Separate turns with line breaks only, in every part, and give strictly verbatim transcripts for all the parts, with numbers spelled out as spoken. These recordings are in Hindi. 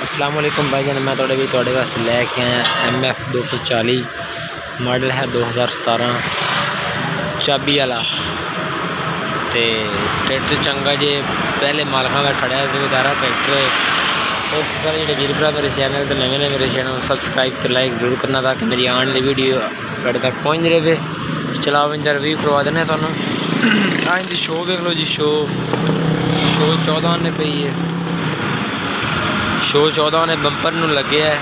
अस्सलाम वालेकुम भाईजान, मैं थोड़े भी थोड़े वास्ते लैके आया एम एफ दो सौ चाली मॉडल है दो हज़ार सतारह चाबी वाला। तो ट्रैक्टर चंगा जे पहले मालका का खड़ा है जिम्मेदारा ट्रैक्टर है। तो उससे पहले जो वीर भरा मेरे चैनल तो नवे ने मेरे चैनल सब्सक्राइब तो लाइक जरूर करना ताकि मेरी आने वाली वीडियो थोड़े तक पहुँच रहे। चलाओ इंदा रिव्यू करवा देने थानू। हाँ इनकी शो देख लो जी, शो शो चौदह ने पई है, शो चौदह ने बंपर नू लगे है।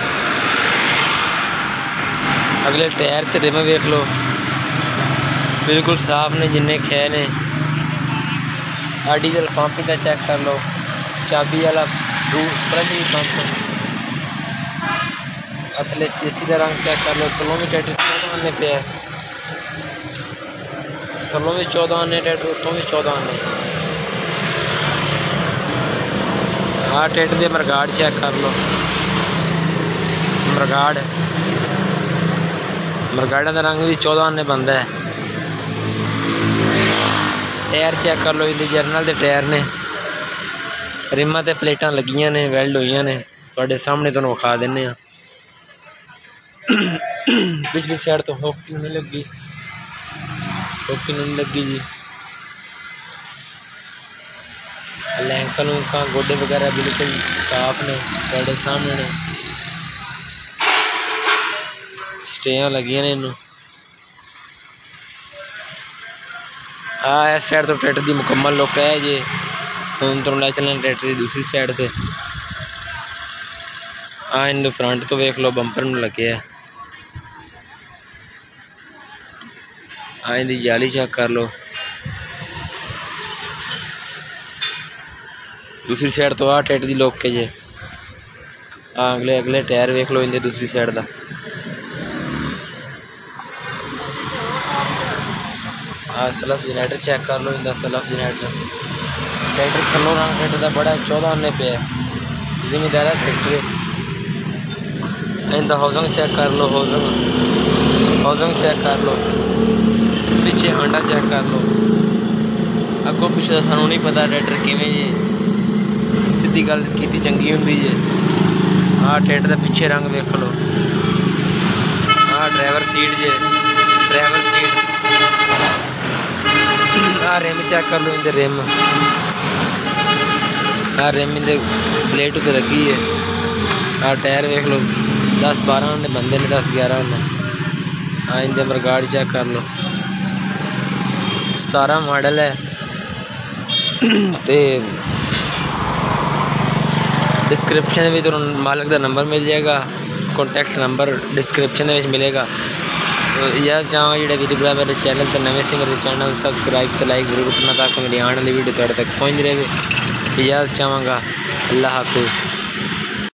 अगले टायर ते रिम वेख लो बिल्कुल साफ ने जिन्ने खे ने। आ डीजल पंप का चेक कर लो, चाबी वाला फ्रंट पंप। अगले चेसी का रंग चेक कर लो, थलों भी ट्रैक्टर चौदह आने पे है, थलों भी चौदह आने ट्रैक्टर उत्तों भी चौदह आने। हाँ ट्रैक्टर के मरगाड़ चेक कर लो, मरगाड़ मरगाड़ा का रंग भी चौदह आने बनता है। टायर चेक कर लो, इनके जर्नल के टायर ने, रिमां ते प्लेटां लगियां ने, वैल्ड हुई ने, थोड़े सामने तुहानूं विखा दिन्ने आ। पिछली साइड तो होकी नहीं लगी, होकी नहीं लगी जी। लैंकल उंका गोडे वगैरह बिल्कुल साफ ने, थोड़े सामने ने स्टेयां लगियां ने इनू। हाँ इस साइड तो ट्रैक्टर की मुकम्मल लुक है जी। हम तुम लै चलें ट्रैक्टर की दूसरी साइड पे। हाँ इन फ्रंट तो वेख लो बंपर में लगे है। हाँ इनकी जाली चेक कर लो, दूसरी साइड तो आ ट्रैक्टर की लुक है जी। हाँ अगले अगले टायर वेख लो इनके दूसरी साइड का। हाँ सलफ जनरेटर चेक कर लो, इनका सलफ जनरेटर। ट्रैक्टर थलों रंग ट्रैक्टर का बड़ा चौदह आने पे है, जिम्मेदार ट्रैक्टर है। इनका हाउसिंग चेक कर लो, हाउसिंग हाउसिंग चेक कर लो, पिछे हांडा चेक कर लो। अगों पिछे का सानू नहीं पता ट्रैक्टर किवें जी, सीधी गल की चंगी होंदी जे। हाँ ट्रैक्टर का पिछे रंग वेख लो। हाँ ड्राइवर सीट जे, ड्राइवर सीट। हाँ रिम चेक कर लो, इनके रिम। हाँ रिम इनके प्लेट उत्ते लगी है। हाँ टायर वेख लो, दस बारह ने बंदे ने, दस ग्यारह ने। हाँ इनके मरगाड़ चेक कर लो, सतारह मॉडल है। तो डिस्क्रिप्शन में तो मालिक का नंबर मिल जाएगा, कॉन्टैक्ट नंबर डिस्क्रिप्शन में मिलेगा। तो यह चाहूँगा जो वीडियो भरा मेरे चैनल पर नवे से मेरे चैनल सब्सक्राइब तो लाइक जरूर करना ताकि मेरी आने वाली वीडियो थोड़े तक पहुँच रहे। यह चाहूँगा। अल्लाह हाफिज़।